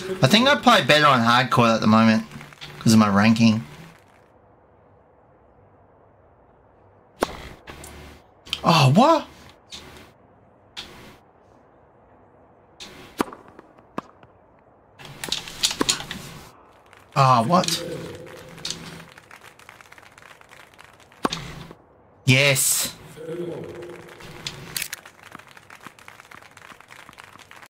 I think I play better on hardcore at the moment because of my ranking. Oh, what? Oh, what? Yes.